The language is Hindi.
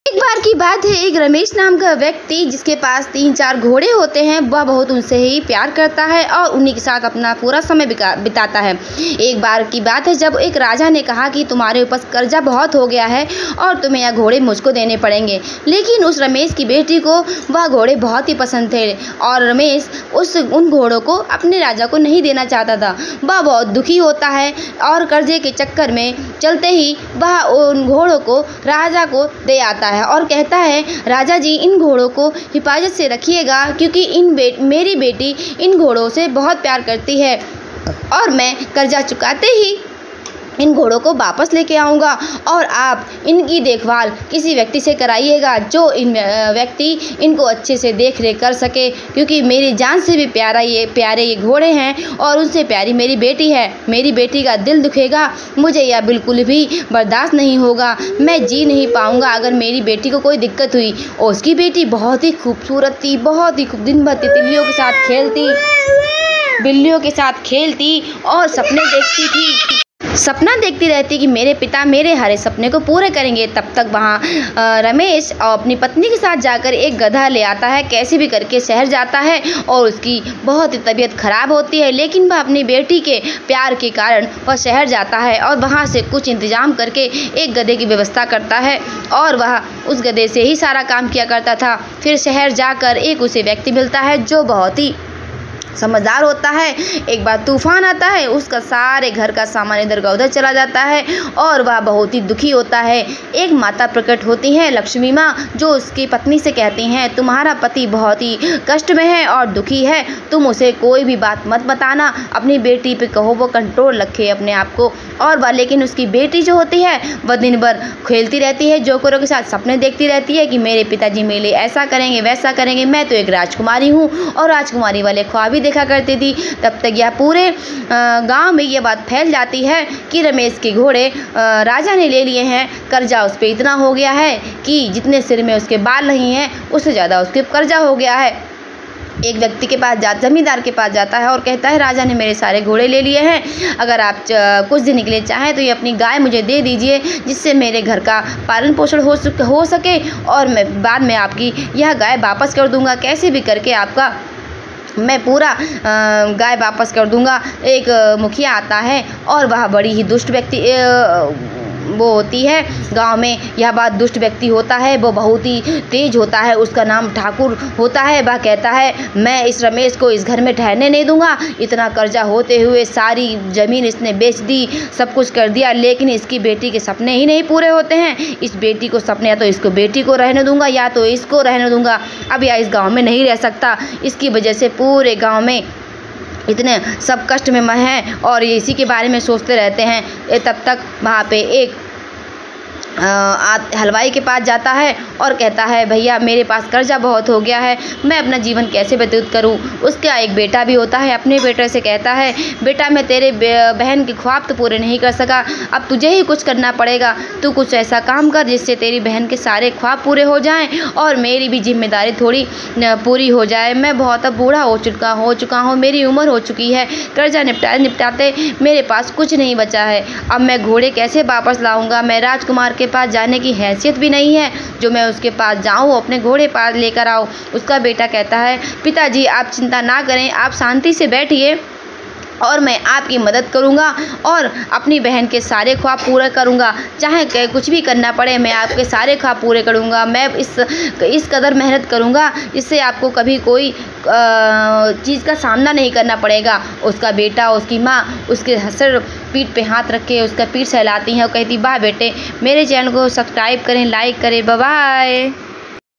एक बार की बात है, एक रमेश नाम का व्यक्ति जिसके पास 3-4 घोड़े होते हैं, वह बहुत उनसे ही प्यार करता है और उन्हीं के साथ अपना पूरा समय बिताता है। एक बार की बात है जब एक राजा ने कहा कि तुम्हारे ऊपर कर्जा बहुत हो गया है और तुम्हें यह घोड़े मुझको देने पड़ेंगे। लेकिन उस रमेश की बेटी को वह घोड़े बहुत ही पसंद थे और रमेश उन घोड़ों को अपने राजा को नहीं देना चाहता था। वह बहुत दुखी होता है और कर्जे के चक्कर में चलते ही वह उन घोड़ों को राजा को दे आता है और कहता है, राजा जी इन घोड़ों को हिफाजत से रखिएगा क्योंकि मेरी बेटी इन घोड़ों से बहुत प्यार करती है और मैं कर्जा चुकाते ही इन घोड़ों को वापस लेके आऊँगा और आप इनकी देखभाल किसी व्यक्ति से कराइएगा जो व्यक्ति इनको अच्छे से देख रेख कर सके, क्योंकि मेरी जान से भी प्यारे ये घोड़े हैं और उनसे प्यारी मेरी बेटी है। मेरी बेटी का दिल दुखेगा, मुझे यह बिल्कुल भी बर्दाश्त नहीं होगा। मैं जी नहीं पाऊँगा अगर मेरी बेटी को कोई दिक्कत हुई। और उसकी बेटी बहुत ही खूबसूरत थी, बहुत ही दिन भर तितलियों के साथ खेलती और सपना देखती रहती कि मेरे पिता मेरे हर सपने को पूरे करेंगे। तब तक वहाँ रमेश और अपनी पत्नी के साथ जाकर एक गधा ले आता है, कैसे भी करके शहर जाता है और उसकी बहुत ही तबीयत खराब होती है। लेकिन वह अपनी बेटी के प्यार के कारण वह शहर जाता है और वहाँ से कुछ इंतजाम करके एक गधे की व्यवस्था करता है और वह उस गधे से ही सारा काम किया करता था। फिर शहर जाकर एक उसे व्यक्ति मिलता है जो बहुत ही समझदार होता है। एक बार तूफान आता है, उसका सारे घर का सामान इधर का उधर चला जाता है और वह बहुत ही दुखी होता है। एक माता प्रकट होती हैं, लक्ष्मी माँ, जो उसकी पत्नी से कहती हैं, तुम्हारा पति बहुत ही कष्ट में है और दुखी है, तुम उसे कोई भी बात मत बताना, अपनी बेटी पे कहो वो कंट्रोल रखे अपने आप को। और वह लेकिन उसकी बेटी जो होती है वह दिन भर खेलती रहती है, जोकरों के साथ सपने देखती रहती है कि मेरे पिताजी मेरे लिए ऐसा करेंगे वैसा करेंगे, मैं तो एक राजकुमारी हूँ और राजकुमारी वाले ख्वाब देखा करती थी। तब तक यह पूरे गांव में यह बात फैल जाती है कि रमेश के घोड़े राजा ने ले लिए हैं। कर्जा उस पर इतना हो गया है कि जितने सिर में उसके बाल नहीं हैं उससे ज़्यादा उसके कर्जा हो गया है। एक व्यक्ति के पास जमींदार के पास जाता है और कहता है, राजा ने मेरे सारे घोड़े ले लिए हैं, अगर आप कुछ दिन के लिए चाहें तो ये अपनी गाय मुझे दे दीजिए जिससे मेरे घर का पालन पोषण हो सके और मैं बाद में आपकी यह गाय वापस कर दूंगा, कैसे भी करके आपका मैं पूरा गाय वापस कर दूंगा। एक मुखिया आता है और वह बड़ी ही दुष्ट व्यक्ति वो होती है गांव में। यह बात दुष्ट व्यक्ति होता है, वो बहुत ही तेज होता है, उसका नाम ठाकुर होता है। वह कहता है, मैं इस रमेश को इस घर में ठहरने नहीं दूंगा। इतना कर्जा होते हुए सारी ज़मीन इसने बेच दी, सब कुछ कर दिया, लेकिन इसकी बेटी के सपने ही नहीं पूरे होते हैं। इस बेटी को सपने या तो इसको बेटी को रहने दूंगा या तो इसको रहने दूंगा। अब यह इस गाँव में नहीं रह सकता। इसकी वजह से पूरे गाँव में इतने सब कष्ट में हैं और ये इसी के बारे में सोचते रहते हैं। तब तक वहाँ पे एक हलवाई के पास जाता है और कहता है, भैया मेरे पास कर्जा बहुत हो गया है, मैं अपना जीवन कैसे व्यतीत करूं। उसका एक बेटा भी होता है, अपने बेटे से कहता है, बेटा मैं तेरे बहन के ख्वाब तो पूरे नहीं कर सका, अब तुझे ही कुछ करना पड़ेगा। तू कुछ ऐसा काम कर जिससे तेरी बहन के सारे ख्वाब पूरे हो जाएं और मेरी भी जिम्मेदारी थोड़ी पूरी हो जाए। मैं बहुत अब बूढ़ा हो चुका हूँ, मेरी उम्र हो चुकी है, कर्जा निपटाते मेरे पास कुछ नहीं बचा है। अब मैं घोड़े कैसे वापस लाऊंगा? मैं राजकुमार के पास जाने की हैसियत भी नहीं है जो मैं उसके पास जाऊं, अपने घोड़े पास लेकर आऊं। उसका बेटा कहता है, पिताजी आप चिंता ना करें, आप शांति से बैठिए और मैं आपकी मदद करूंगा और अपनी बहन के सारे ख्वाब पूरे करूंगा, चाहे कुछ भी करना पड़े मैं आपके सारे ख्वाब पूरे करूंगा। मैं इस कदर मेहनत करूंगा जिससे आपको कभी कोई चीज़ का सामना नहीं करना पड़ेगा। उसका बेटा, उसकी माँ उसके सिर पीठ पे हाथ रख के उसका पीठ सहलाती हैं और कहती, वाह बेटे, मेरे चैनल को सब्सक्राइब करें, लाइक करें, बाय बाय।